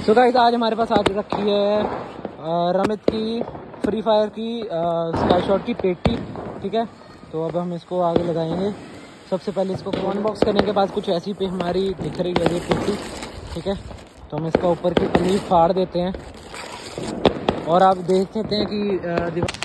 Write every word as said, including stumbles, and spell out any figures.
तो गाइस आज हमारे पास आज रखी है रमित की फ्री फायर की स्काई शॉट की पेटी, ठीक है। तो अब हम इसको आगे लगाएंगे। सबसे पहले इसको अनबॉक्स करने के बाद कुछ ऐसी पे हमारी दिख रही है ये पेटी, ठीक है। तो हम इसका ऊपर की पन्नी फाड़ देते हैं और आप देख सकते हैं कि